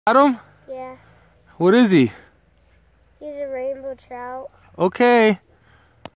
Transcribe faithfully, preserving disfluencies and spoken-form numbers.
Got him? Yeah. What is he? He's a rainbow trout. Okay.